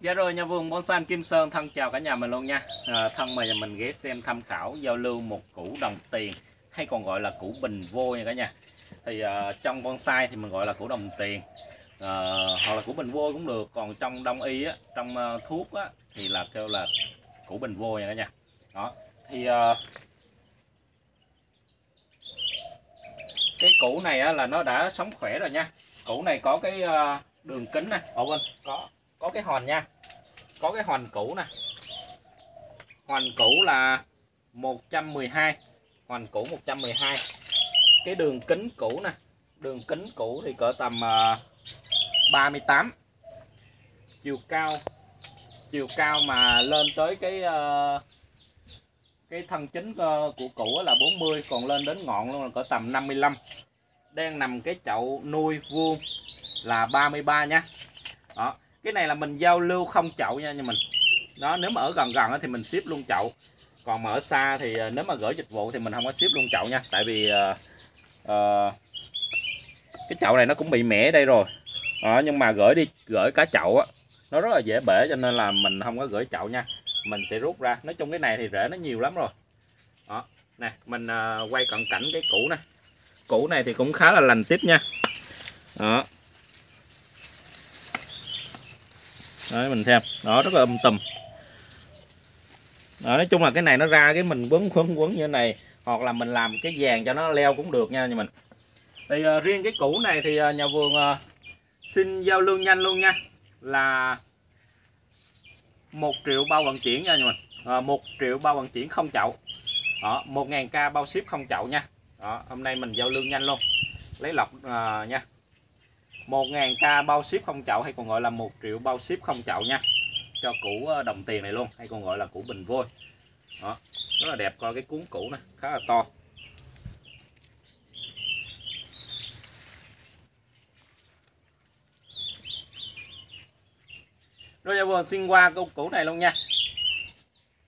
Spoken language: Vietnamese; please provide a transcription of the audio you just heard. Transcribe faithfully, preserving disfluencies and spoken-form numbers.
Dạ rồi, nhà vườn bonsai anh Kim Sơn thân chào cả nhà mình luôn nha. À, thân mời nhà mình ghé xem tham khảo giao lưu một củ đồng tiền hay còn gọi là củ bình vô nha cả nhà. Thì uh, trong bonsai thì mình gọi là củ đồng tiền, uh, hoặc là củ bình vô cũng được. Còn trong đông y á, trong uh, thuốc á, thì là kêu là củ bình vô nha cả nhà. Đó thì uh, cái củ này á, là nó đã sống khỏe rồi nha. Củ này có cái uh, đường kính này, ở bên có có cái hòn nha, có cái hoành củ nè, hoành củ là một trăm mười hai, hoành củ một trăm mười hai. Cái đường kính củ nè, đường kính củ thì cỡ tầm uh, ba mươi tám. Chiều cao chiều cao mà lên tới cái uh, cái thân chính uh, của củ là bốn mươi, còn lên đến ngọn luôn là cỡ tầm năm mươi lăm. Đang nằm cái chậu nuôi vuông là ba mươi ba nha. Đó, cái này là mình giao lưu không chậu nha nhà mình. Đó, nếu mà ở gần gần thì mình ship luôn chậu, còn mà ở xa thì nếu mà gửi dịch vụ thì mình không có ship luôn chậu nha. Tại vì uh, uh, cái chậu này nó cũng bị mẻ đây rồi. Đó, nhưng mà gửi đi gửi cả chậu á, nó rất là dễ bể, cho nên là mình không có gửi chậu nha, mình sẽ rút ra. Nói chung cái này thì rễ nó nhiều lắm rồi. Đó nè, mình uh, quay cận cảnh cái củ này. Củ này thì cũng khá là lành tiếp nha. Đó, đấy mình xem, đó rất là um tùm. Đó, nói chung là cái này nó ra cái mình quấn quấn quấn như thế này, hoặc là mình làm cái vàng cho nó leo cũng được nha nhà mình. Thì uh, riêng cái củ này thì uh, nhà vườn uh, xin giao lưu nhanh luôn nha, là một triệu bao vận chuyển nha nhà mình. uh, một triệu bao vận chuyển không chậu. Đó, một ngàn k bao ship không chậu nha. Đó, hôm nay mình giao lưu nhanh luôn, lấy lọc uh, nha. Một ngàn k bao ship không chậu, hay còn gọi là một triệu bao ship không chậu nha, cho củ đồng tiền này luôn, hay còn gọi là củ bình vôi. Đó, rất là đẹp. Coi cái cuốn củ này khá là to. Rồi giờ vừa xin qua câu củ này luôn nha.